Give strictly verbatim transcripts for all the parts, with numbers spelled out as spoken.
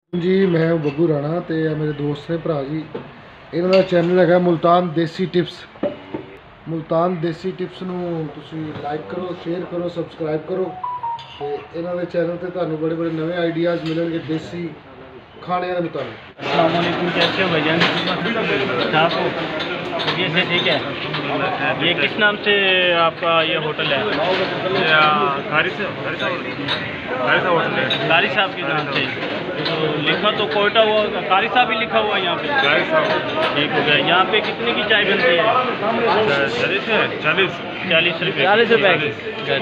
जी मैं बब्बू राणा ते मेरे दोस्त ने भरा जी इन्हों का चैनल है मुल्तान देसी टिप्स। मुल्तान देसी टिप्स नूं तुसीं लाइक करो, शेयर करो, सबसक्राइब करो ते इन्हों के चैनल ते तुहानूं बड़े बड़े नवे आइडियाज़ मिलणगे देसी खाने के मुताबिक। अस्सलाम वालेकुम, कैसे हो भाईजान? आप हो? ये से ठीक है। ये किस नाम से आपका ये होटल है? गारी से गारी साहब होटल है। कारी साहब के नाम से तो लिखा तो कोयटा हुआ, कारी साहब ही लिखा हुआ है यहाँ पे। गारी साहब ठीक हो गया। यहाँ पे कितने की चाय बनती है? चालीस है चालीस चालीस रुपये चालीस रुपए की।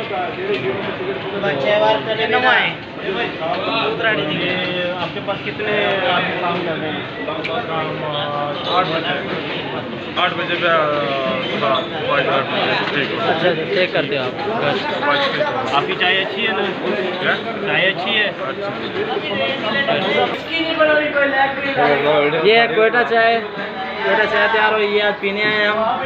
ये आपके पास कितने आप काम कर रहे हैं? आठ बजे आठ बजे पे सुबह आठ बजे ठीक हो। अच्छा चेक करते हो आप? आपकी चाय अच्छी है ना? क्या चाय अच्छी है। ये है कोयटा चाय। कोयटा चाय तैयार हुई है, आज पीने आए हैं हम।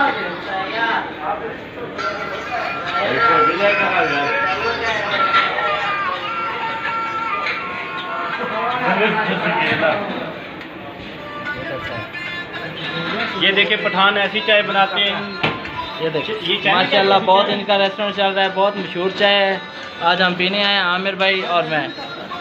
ये देखिए पठान ऐसी चाय बनाते हैं। ये देखिए ये चाय माशाल्लाह बहुत इनका रेस्टोरेंट चल रहा है, बहुत मशहूर चाय है। आज हम पीने आए हैं, आमिर भाई और मैं।